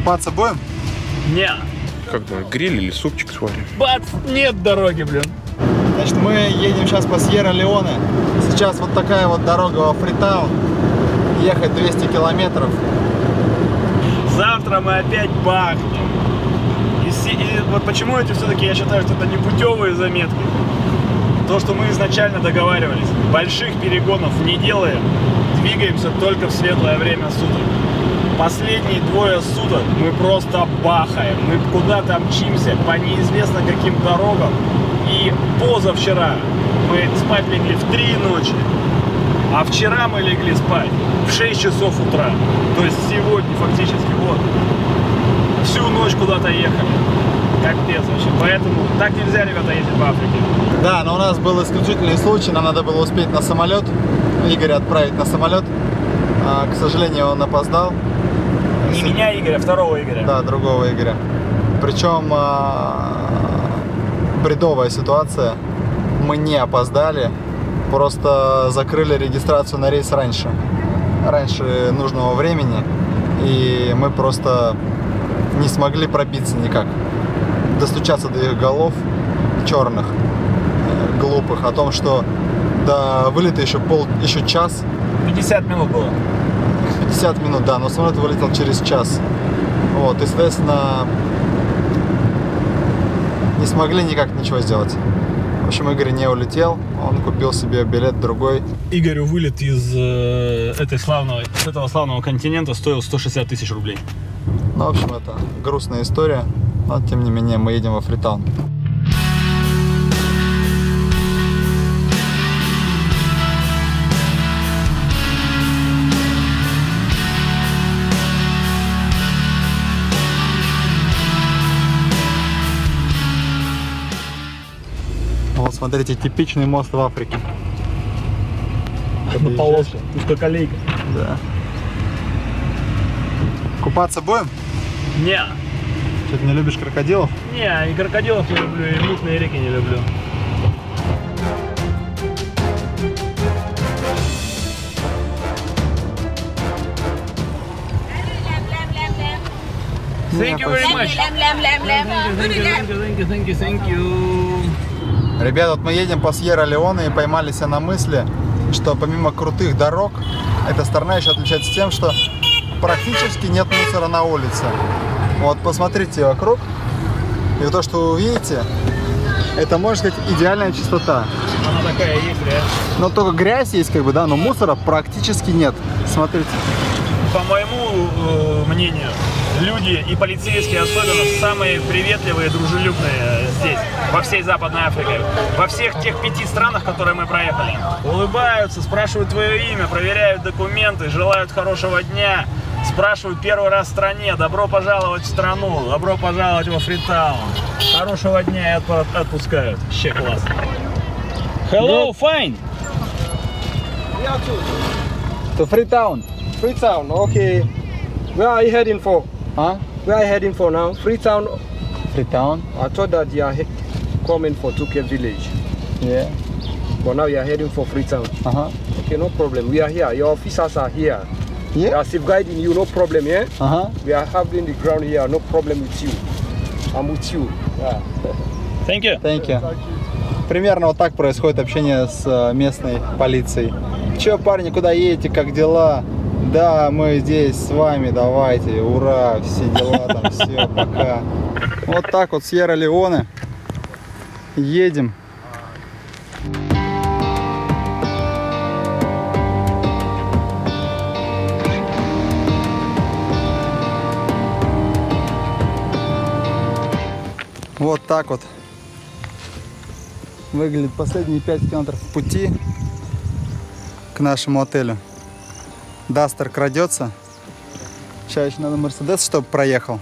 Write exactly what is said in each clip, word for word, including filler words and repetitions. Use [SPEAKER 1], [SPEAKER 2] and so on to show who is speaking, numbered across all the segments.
[SPEAKER 1] Купаться будем?
[SPEAKER 2] Не.
[SPEAKER 3] Как бы гриль или супчик сварим?
[SPEAKER 2] Бац, нет дороги, блин.
[SPEAKER 1] Значит, мы едем сейчас по Сьерра-Леоне. Сейчас вот такая вот дорога во Фритаун. Ехать двести километров.
[SPEAKER 2] Завтра мы опять бахнем. И, си... и вот почему эти все-таки, я считаю, что это не путевые заметки. То, что мы изначально договаривались. Больших перегонов не делаем. Двигаемся только в светлое время суток. Последние двое суток мы просто бахаем. Мы куда-то мчимся по неизвестно каким дорогам. И позавчера мы спать легли в три ночи. А вчера мы легли спать в шесть часов утра. То есть сегодня фактически вот. Всю ночь куда-то ехали. Капец вообще. Поэтому так нельзя, ребята, ездить в Африке.
[SPEAKER 1] Да, но у нас был исключительный случай. Нам надо было успеть на самолет. Игоря отправить на самолет. А, к сожалению, он опоздал.
[SPEAKER 2] Не меня, Игоря, второго Игоря.
[SPEAKER 1] Да, другого Игоря. Причем а, бредовая ситуация. Мы не опоздали. Просто закрыли регистрацию на рейс раньше. Раньше нужного времени. И мы просто не смогли пробиться никак. Достучаться до их голов черных, глупых, о том, что до вылета еще пол, еще час.
[SPEAKER 2] пятьдесят минут было.
[SPEAKER 1] пятьдесят минут, да, но самолет вылетел через час. Вот, и, соответственно, не смогли никак ничего сделать. В общем, Игорь не улетел, он купил себе билет другой.
[SPEAKER 2] Игорю вылет из э, этой славного, с этого славного континента стоил сто шестьдесят тысяч рублей.
[SPEAKER 1] Ну, в общем, это грустная история, но, тем не менее, мы едем во Фритаун. Вот, смотрите, типичный мост в Африке.
[SPEAKER 2] На полоску, узкоколейка.
[SPEAKER 1] Да. Купаться будем?
[SPEAKER 2] Не.
[SPEAKER 1] Что, ты не любишь крокодилов?
[SPEAKER 2] Не, и крокодилов не люблю, и мутные реки не люблю. Thank you very much. Thank you, thank you, thank you, thank you.
[SPEAKER 1] Ребята, вот мы едем по Сьерра-Леоне и поймали себя на мысли, что помимо крутых дорог, эта страна еще отличается тем, что практически нет мусора на улице. Вот посмотрите вокруг, и то, что вы увидите, это, можно сказать, идеальная чистота.
[SPEAKER 2] Она такая есть, реально.
[SPEAKER 1] Но только грязь есть, как бы, да, но мусора практически нет. Смотрите.
[SPEAKER 2] По моему э, мнению, люди и полицейские особенно самые приветливые, дружелюбные здесь, во всей Западной Африке. Во всех тех пяти странах, которые мы проехали. Улыбаются, спрашивают твое имя, проверяют документы, желают хорошего дня, спрашивают первый раз в стране, добро пожаловать в страну, добро пожаловать во Фритаун. Хорошего дня и отпускают. Вообще классно. Hello, fine.
[SPEAKER 1] To Freetown.
[SPEAKER 4] Freetown, okay. Where are you heading for?
[SPEAKER 1] Huh?
[SPEAKER 4] Where are you heading for now? Freetown.
[SPEAKER 1] Freetown?
[SPEAKER 4] I thought that you are he coming for Tuke village.
[SPEAKER 1] Yeah.
[SPEAKER 4] But now you are heading for Freetown.
[SPEAKER 1] Uh-huh.
[SPEAKER 4] Okay, no problem. We are here. Your officers are here.
[SPEAKER 1] Yeah.
[SPEAKER 4] They are safeguarding you, no problem, yeah?
[SPEAKER 1] Uh-huh.
[SPEAKER 4] We are having the ground here, no problem with you. I'm with you. Yeah.
[SPEAKER 2] Thank you.
[SPEAKER 1] Thank you. Примерно вот так происходит общение с местной полицией. Че, парни, куда едете, как дела? Да, мы здесь с вами, давайте, ура, все дела там, все, пока. Вот так вот, Сьерра-Леоне. Едем. Вот так вот выглядит последние пять километров пути к нашему отелю. Дастер крадется. Сейчас еще надо Мерседес, чтобы проехал.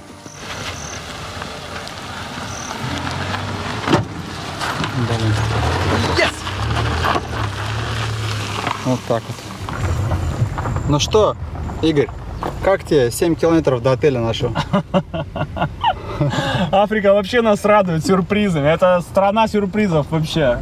[SPEAKER 1] Блин. Yes! Вот так вот. Ну что, Игорь, как тебе семь километров до отеля нашего?
[SPEAKER 2] Африка вообще нас радует сюрпризами. Это страна сюрпризов вообще.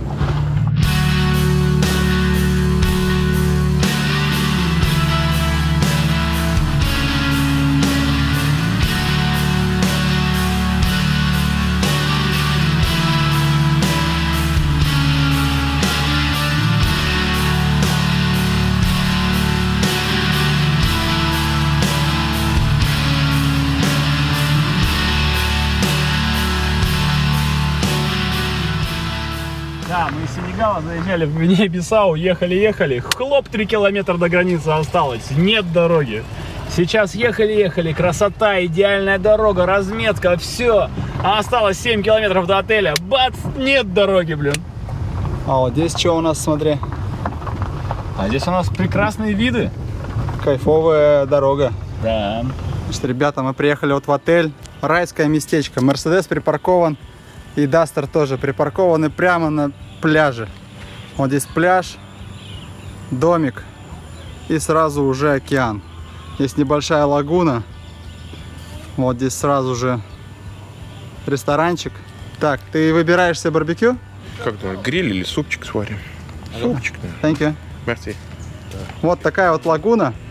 [SPEAKER 2] заезжали в Гвинею-Бисау, ехали-ехали, хлоп, три километра до границы осталось, нет дороги. Сейчас ехали-ехали, красота, идеальная дорога, разметка, все. А осталось семь километров до отеля, бац, нет дороги, блин.
[SPEAKER 1] А вот здесь что у нас, смотри,
[SPEAKER 2] А здесь у нас прекрасные виды.
[SPEAKER 1] кайфовая дорога.
[SPEAKER 2] Да.
[SPEAKER 1] Значит, ребята, мы приехали вот в отель, райское местечко. Мерседес припаркован и Дастер тоже припаркованы прямо на пляже. Вот здесь пляж, домик и сразу уже океан. Есть небольшая лагуна. Вот здесь сразу же ресторанчик. Так, ты выбираешь себе барбекю?
[SPEAKER 3] Как думаешь, гриль или супчик сварим? Супчик, да.
[SPEAKER 1] Thank you.
[SPEAKER 3] Мерси.
[SPEAKER 1] Вот такая вот лагуна.